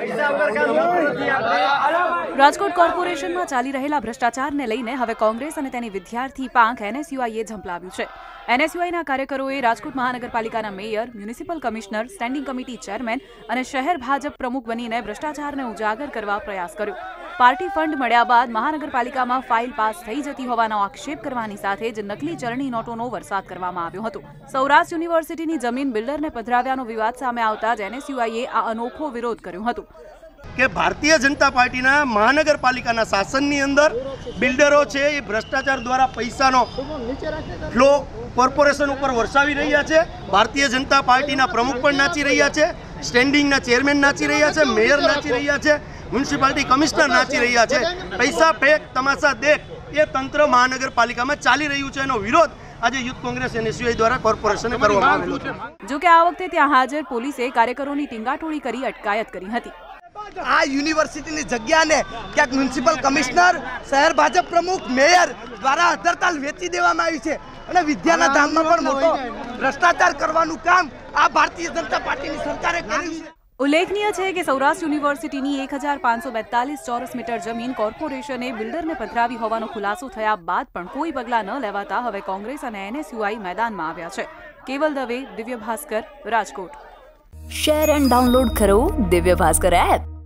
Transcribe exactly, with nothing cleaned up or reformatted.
રાજકોટ કોર્પોરેશનમાં ચાલી રહેલા ભ્રષ્ટાચારને લઈને હવે કોંગ્રેસ અને તેની વિદ્યાર્થી પાંખ એનએસયુઆઈએ ઝંપલાવ્યું છે. એનએસયુઆઈના કાર્યકરોએ રાજકોટ મહાનગરપાલિકાના mayor, municipal commissioner, standing committee chairman અને શહેર ભાજપ પ્રમુખ બનીને ભ્રષ્ટાચારને ઉજાગર કરવા પ્રયાસ કર્યો. પાર્ટી ફંડ મળ્યા બાદ મહાનગરપાલિકામાં ફાઇલ પાસ થઈ જતી હોવાનો આક્ષેપ કરવાની સાથે જ નકલી ચલણી નોટોનો વરસાદ કરવામાં આવ્યો હતો. સૌરાષ્ટ્ર યુનિવર્સિટીની જમીન બિલ્ડરને પધરાવ્યાનો વિવાદ સામે આવતા જ એનએસયુઆઈએ આ અનોખો વિરોધ કર્યો હતો કે ભારતીય જનતા પાર્ટીના મહાનગરપાલિકાના શાસનની અંદર બિલ્ડરો છે એ ભ્રષ્ટાચાર દ્વારા પૈસાનો ફ્લો કોર્પોરેશન ઉપર વરસાવી રહ્યા છે. ભારતીય જનતા પાર્ટીના પ્રમુખ પણ નાચી રહ્યા છે, સ્ટેન્ડિંગના ચેરમેન નાચી રહ્યા છે, મેયર નાચી રહ્યા છે, મ્યુનિસિપાલિટી કમિશનર નાચી રહ્યા છે. પૈસા ફેક તમાશા દેખ એ તંત્ર મહાનગરપાલિકામાં ચાલી રહ્યું છે. એનો વિરોધ આજે યુથ કોંગ્રેસ એનએસયુઆઈ દ્વારા કોર્પોરેશને કરવામાં આવેલો છે. જો કે આ વખતે ત્યાં હાજર પોલીસે કાર્યકરોની ટીંગાટોળી કરી અટકાયત કરી હતી. આ યુનિવર્સિટીની જગ્યાને ક્યાંક મ્યુનિસિપલ કમિશનર, શહેર ભાજપ પ્રમુખ, મેયર દ્વારા અધરતાલ વેચી દેવામાં આવી છે અને વિદ્યાના ધામમાં પણ મોટો ભ્રષ્ટાચાર કરવાનું કામ આ ભારતીય જનતા પાર્ટીની સરકારે કર્યું છે. ઉલ્લેખનીય છે કે સૌરાષ્ટ્ર યુનિવર્સિટીની એક હજાર પાંચસો બેતાલીસ ચોરસ મીટર જમીન કોર્પોરેશને બિલ્ડરને પધરાવી હોવાનો ખુલાસો થયા બાદ પણ કોઈ પગલાં ન લેવાતા હવે કોંગ્રેસ અને એનએસયુઆઈ મેદાનમાં આવ્યા છે. Keval Dave, Divya Bhaskar, Rajkot. Share and download કરો દિવ્ય ભાસ્કર એપ.